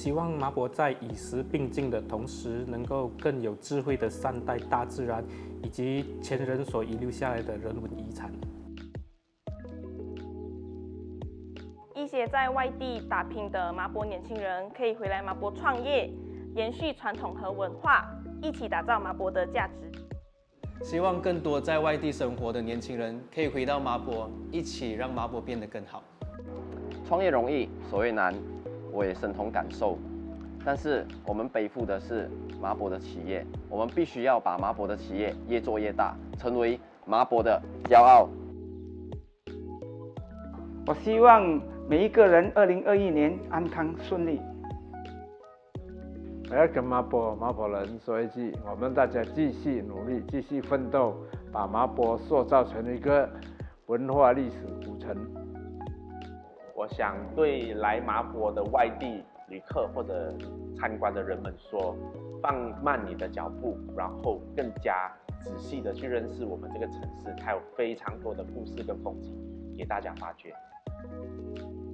希望麻坡在与时并进的同时，能够更有智慧地善待大自然以及前人所遗留下来的人文遗产。 一些在外地打拼的麻坡年轻人可以回来麻坡创业，延续传统和文化，一起打造麻坡的价值。 希望更多在外地生活的年轻人可以回到麻坡，一起让麻坡变得更好。 创业容易，所谓难，我也深同感受。但是我们背负的是麻坡的企业，我们必须要把麻坡的企业越做越大，成为麻坡的骄傲。 我希望每一个人2021年安康顺利。 我要跟麻坡人说一句：我们大家继续努力，继续奋斗，把麻坡塑造成一个文化历史古城。 我想对来麻坡的外地旅客或者参观的人们说，放慢你的脚步，然后更加仔细的去认识我们这个城市，它有非常多的故事跟风景给大家发掘。